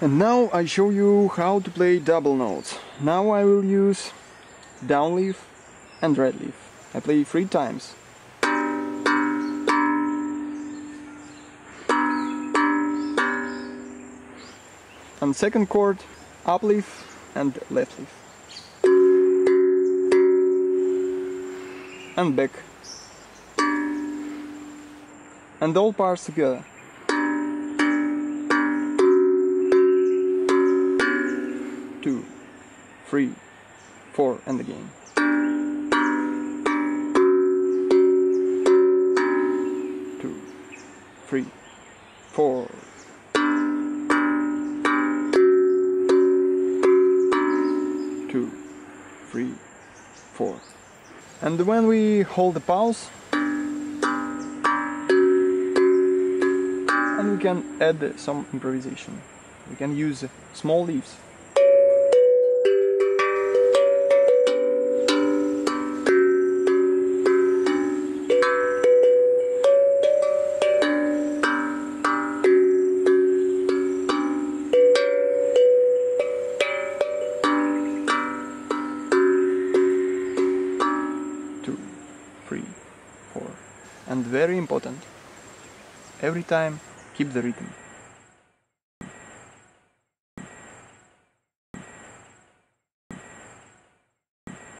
And now I show you how to play double notes. Now I will use down leaf and red leaf. I play 3 times. And second chord, up leaf and left leaf. And back. And all parts together. Two, 3, 4, and again. Two, 3, 4. Two, 3, 4. And when we hold the pause, and we can add some improvisation. We can use small leaves. Two, 3, 4. And very important, every time keep the rhythm.